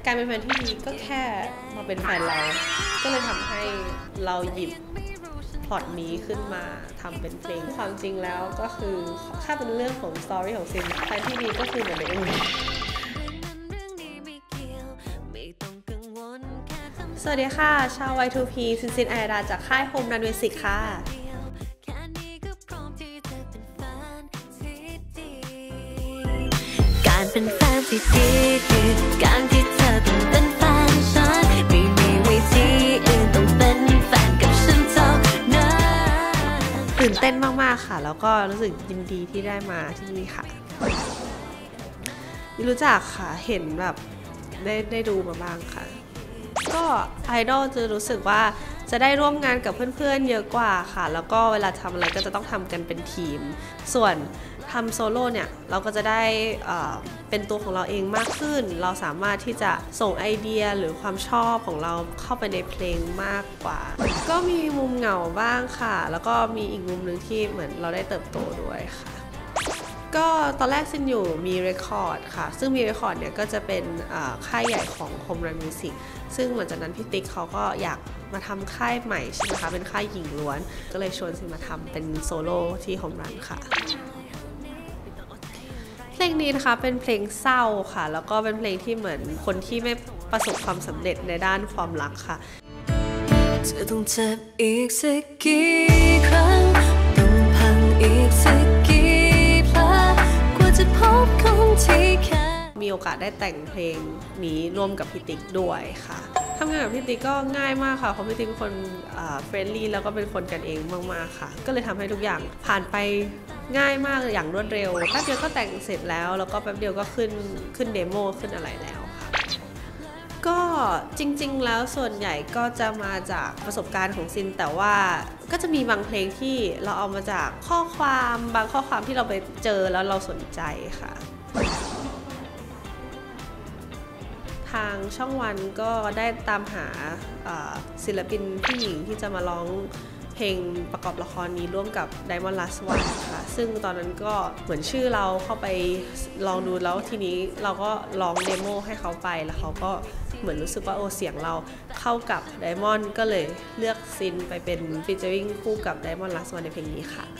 การเป็นแฟนที่ดีก็แค่มาเป็นแฟนเราก็เลยทำให้เราหยิบพล็อตนี้ขึ้นมาทำเป็นเพลงความจริงแล้วก็คือถ้าเป็นเรื่องของสตอรี่ของซินแฟนที่ดีก็คือเหมือนในเอ็มวีสวัสดีค่ะชาว Y2P ซินไอราจากค่ายโฮมรันมิวสิกค่ะการเป็นแฟนที่ดีคือการที่เธอต้องเป็นแฟนฉันไม่มีวิธีอื่นต้องเป็นแฟนกับฉันเท่านั้นตื่นเต้นมากๆค่ะแล้วก็รู้สึกยินดีที่ได้มาที่นี่ค่ะรู้จักค่ะเห็นแบบได้ดูมาบ้างค่ะก็ไอดอลจะรู้สึกว่าจะได้ร่วมงานกับเพื่อนๆเยอะกว่าค่ะแล้วก็เวลาทำอะไรก็จะต้องทำกันเป็นทีมส่วนทำโซโล่เนี่ยเราก็จะได้เป็นตัวของเราเองมากขึ้นเราสามารถที่จะส่งไอเดียหรือความชอบของเราเข้าไปในเพลงมากกว่าก็มีมุมเหงาบ้างค่ะแล้วก็มีอีกมุมหนึ่งที่เหมือนเราได้เติบโตด้วยค่ะก็ตอนแรกซินอยู่มีเรคคอร์ดค่ะซึ่งมีเรคคอร์ดเนี่ยก็จะเป็นค่ายใหญ่ของ Home Run Music ซึ่งหลังจากนั้นพี่ติ๊กเขาก็อยากมาทำค่ายใหม่ใช่ไหมคะเป็นค่ายหญิงล้วนก็เลยชวนซินมาทำเป็นโซโล่ที่ Home Run ค่ะเพลงนี้นะคะเป็นเพลงเศร้าค่ะแล้วก็เป็นเพลงที่เหมือนคนที่ไม่ประสบความสำเร็จในด้านความรักค่ะจะต้องเจ็บอีกสักกี่ครั้งต้องพังอีกสักกี่พลากว่าจะพบคนที่แค่มีโอกาสได้แต่งเพลงนี้ร่วมกับพี่ติ๊กด้วยค่ะทำงานกับพี่ติ๊กก็ง่ายมากค่ะเพราะพี่ติ๊กเป็นคนเฟรนลี่แล้วก็เป็นคนกันเองมากๆค่ะก็เลยทำให้ทุกอย่างผ่านไปง่ายมากอย่างรวดเร็วแป๊บเดียวก็แต่งเสร็จแล้วก็แป๊บเดียวก็ขึ้นเดโมขึ้นอะไรแล้วค่ะก็จริงๆแล้วส่วนใหญ่ก็จะมาจากประสบการณ์ของซินแต่ว่าก็จะมีบางเพลงที่เราเอามาจากข้อความบางข้อความที่เราไปเจอแล้วเราสนใจค่ะทางช่องวันก็ได้ตามหาศิลปินผู้หญิงที่จะมาร้องเพลงประกอบละครนี้ร่วมกับ Diamond Last One ค่ะซึ่งตอนนั้นก็เหมือนชื่อเราเข้าไปลองดูแล้วทีนี้เราก็ร้องเดโมให้เขาไปแล้วเขาก็เหมือนรู้สึกว่าเสียงเราเข้ากับ Diamond ก็เลยเลือกซินไปเป็นฟีเจอริ่งคู่กับ Diamond Last One ในเพลงนี้ค่ะ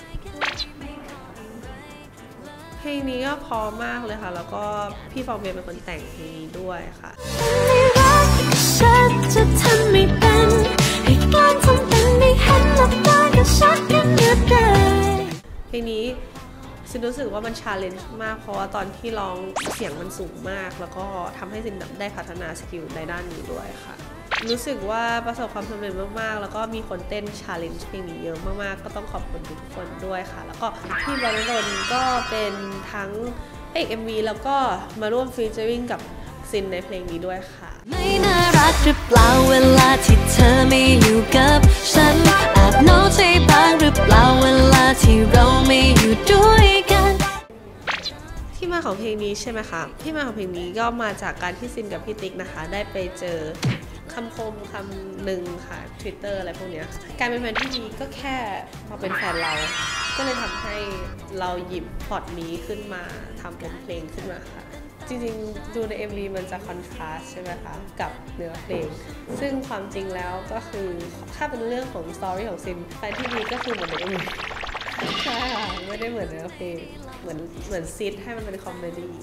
เพลงนี้ก็พอมากเลยค่ะแล้วก็พี่ฟองเบียร์เป็นคนแต่งเพลงนี้ด้วยค่ะฉันจะทำไม่เป็นให้การทำเป็นไม่เห็นหลับตากับฉันกันเมื่อใดเพลงนี้ซินรู้สึกว่ามันชาเลนจ์มากเพราะว่าตอนที่ร้องเสียงมันสูงมากแล้วก็ทำให้ซินได้พัฒนาสกิลในด้านนี้ด้วยค่ะรู้สึกว่าประสบความสำเร็จมากๆแล้วก็มีคนเต้นชาเลนจ์เพลงนี้เยอะมากๆก็ต้องขอบคุณทุกคนด้วยค่ะแล้วก็พี่บอลนนท์ก็เป็นทั้งเอก MV แล้วก็มาร่วมฟีเจอริ่งกับซินในเพลงนี้ด้วยค่ะไม่น่ารักหรือเปล่าเวลาที่เธอไม่อยู่กับฉันอาจน้อยใจบ้างหรือเปล่าเวลาที่เราไม่อยู่ด้วยกันที่มาของเพลงนี้ใช่ไหมคะที่มาของเพลงนี้ก็มาจากการที่ซินกับพี่ติ๊กนะคะได้ไปเจอคำคมคำหนึ่งค่ะ Twitter อะไรพวกนี้การเป็นแฟนที่ดีก็แค่มาเป็นแฟนเราก็เลยทำให้เราหยิบพล็อตนี้ขึ้นมาทำเป็นเพลงขึ้นมาค่ะจริงๆดูใน MV มันจะคอนทราสต์ใช่ไหมคะกับเนื้อเพลงซึ่งความจริงแล้วก็คือถ้าเป็นเรื่องของสตอรี่ของซินแฟนที่ดีก็คือเหมือนใน MV ใช่ค่ะไม่ได้เหมือนเนื้อเพลงเหมือนซีดให้มันเป็นคอมเมดี้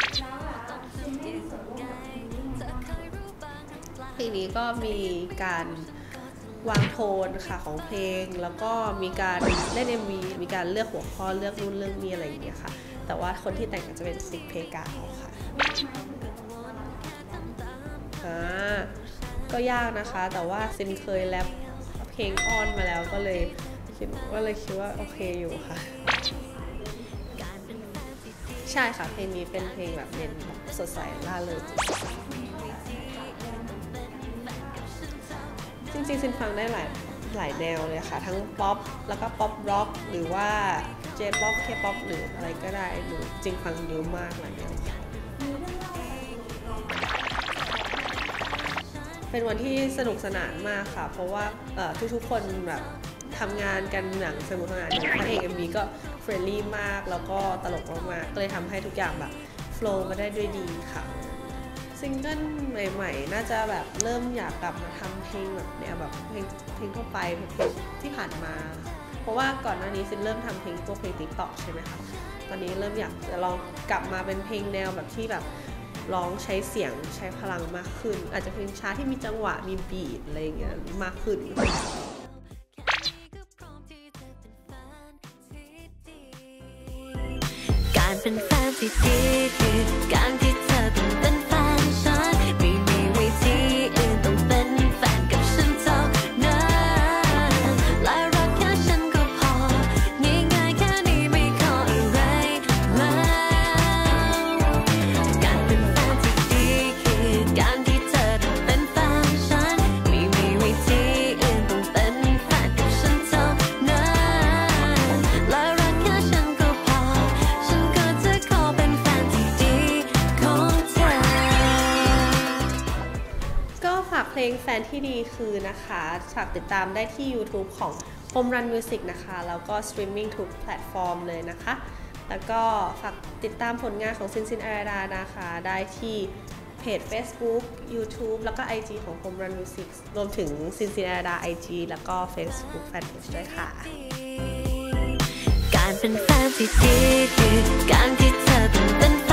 เพลงนี้ก็มีการวางโทนค่ะของเพลงแล้วก็มีการเล่น MV มีการเลือกหัวข้อเลือกนู่นเลือกนี่อะไรอย่างเงี้ยค่ะแต่ว่าคนที่แต่งจะเป็นติ๊กเพกาค่ะก็ยากนะคะแต่ว่าซินเคยแรปเพลงออนมาแล้วก็เลยคิดว่าโอเคอยู่ค่ะใช่ค่ะเพลงนี้เป็นเพลงแบบเน้นสดใสล่าเริงจริงๆซินฟังได้หลายแนวเลยค่ะทั้งป๊อปแล้วก็ป๊อปร็อกหรือว่าเจป๊อปเคป๊อปหรืออะไรก็ได้หนูจริงฟังเยอะมากหลายแนวเป็นวันที่สนุกสนานมากค่ะเพราะว่าทุกๆคนแบบทำงานกันอย่างสนุกสนานอย่างพระเอก MV ก็เฟรนลี่มากแล้วก็ตลกมากๆก็เลยทำให้ทุกอย่างแบบโฟลว์มาได้ด้วยดีค่ะซิงเกิลใหม่ๆน่าจะแบบเริ่มอยากกลับมาทำเพลงแบบแนวแบบเพลงทั่วไปเพลงที่ผ่านมาเพราะว่าก่อนหน้านี้ซินเริ่มทำเพลงพวกเพลง TikTok ใช่ไหมคะตอนนี้เริ่มอยากจะลองกลับมาเป็นเพลงแนวแบบที่แบบร้องใช้เสียงใช้พลังมากขึ้นอาจจะเพลงช้าที่มีจังหวะมีบีทอะไรอย่างเงี้ยมากขึ้นการเป็นแฟนที่ดีคือการที่เธอต้องเป็นแฟนฉันไม่มีวิธีอื่นต้องเป็นแฟนกับฉันเท่านั้นและรักแค่ฉันก็พอง่ายๆแค่นี้ไม่ขออะไรแล้วการเป็นแฟนที่ดีคือการที่เธอต้องเป็นแฟนฉันไม่มีวิธีอื่นต้องเป็นแฟนกับฉันเท่านั้นและรักแค่ฉันก็พอก็ฝากเพลงแฟนที่ดีคือนะคะฝากติดตามได้ที่ YouTube ของ Home Run Music นะคะแล้วก็สตรีมมิ่งทุกแพลตฟอร์มเลยนะคะแล้วก็ฝากติดตามผลงานของซินอาราดานะคะได้ที่เพจ Facebook YouTube แล้วก็ IG ของ Home Run Music รวมถึงซินอาราดา IG แล้วก็ Facebook Fanpage ด้วยค่ะการเป็นแฟนที่ดีคือการที่เธอต้องเป็น